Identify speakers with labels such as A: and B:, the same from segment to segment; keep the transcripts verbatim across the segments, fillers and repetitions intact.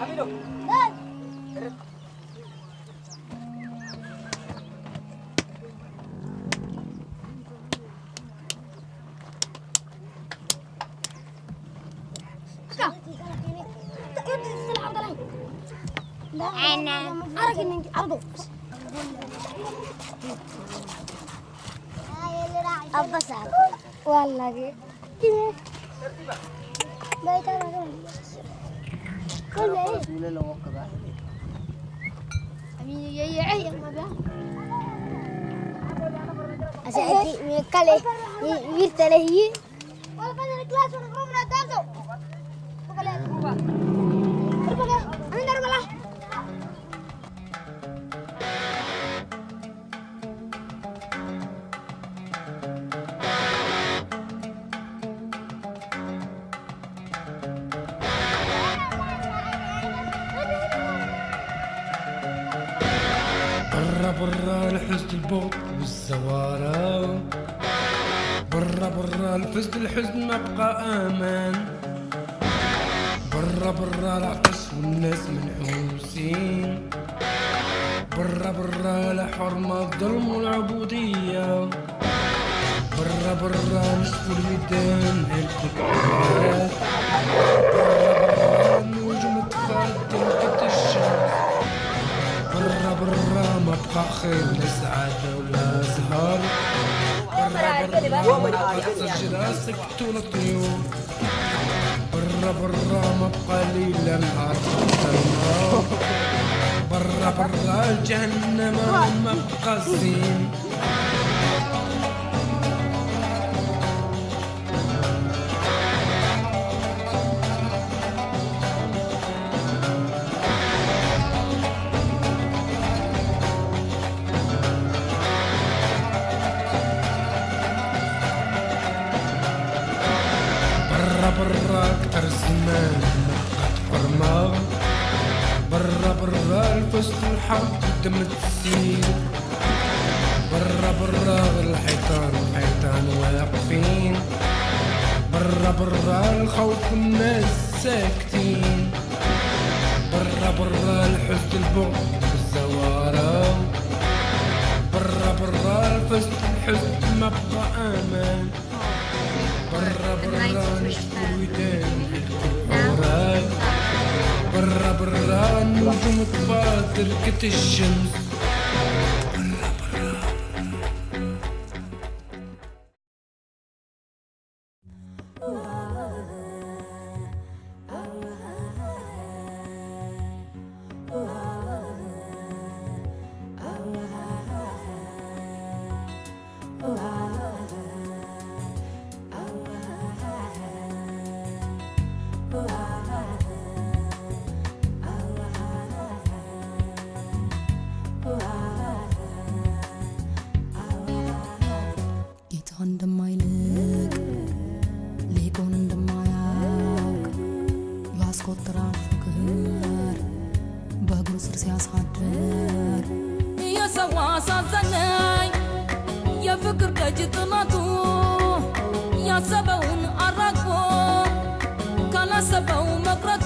A: أنا أرجع من أرضه أبصر والله كده بيت أنا كله ولا لو وقع أمي يا يا يا ما بقى أسألتي ميكالي يرتلهي ولا بدنا كلاس ونقوم نتابعه بقى بقى بقى أنا نرمله
B: برا الحزن البغض والزوارة برا برا الفزد الحزن ما بقى امان برا برا العطش والناس منحوسين برا برا لا حرمة الظلم والعبودية برا برا نشفوا الميدان هالكبرات برا برا النجوم تفضل قد الشمس برا برا ما بقى خير لا سعادة ولا زهر برا برا ما بقى تحتاج راسك طول الطيور برا برا ما بقى ليل نهار النار برا برا جهنم ما بقى زين برا كتر الزمان مبقات حرمة برا برا الفصل الحرب قدام تسير برا برا الحيطان الحيطان واقفين برا برا الخوف والناس ساكتين برا برا الحزن البغض والزوارة برا برا الفصل الحزن ما بقى امان برا برا نشفوا الودان بالكبرات برا برا النجوم تفاضل كت الشمس برا برا
C: እንደማይልቅ ሊቁን እንደማያውቅ ያስቆጥራል ፍቅር በእግሩ ስር ሲያሳድር የሰው አሳዘነኝ የፍቅር ደጅ ጥናቱ ያሰበውን አራግፎ ካላሰበው መቅረቱ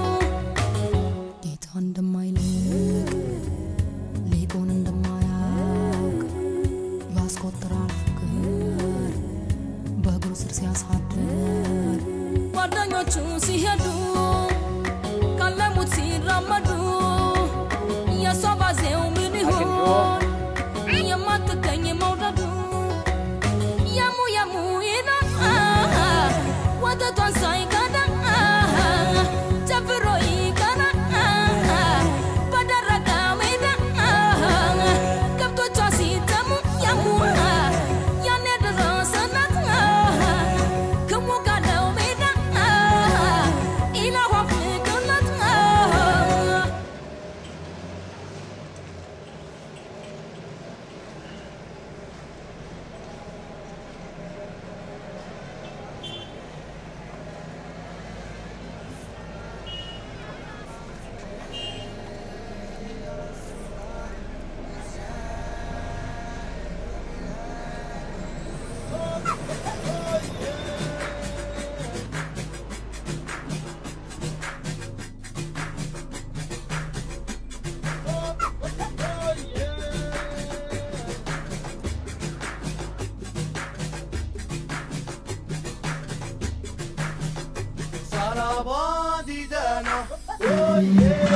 C: ጌታ እንደማይልቅ ሊቁን እንደማያውቅ ያስቆጥራል በእግሩ ስር ሲያሳድር ጓደኞቹ ሲሄዱ ካለሙት ሲራመዱ የሷ ባዜው ምን ይሆን የማትገኝ መውደዱ የሙ የሙ ይላል ወተቷን ሳይቀዳ
B: Oh yeah.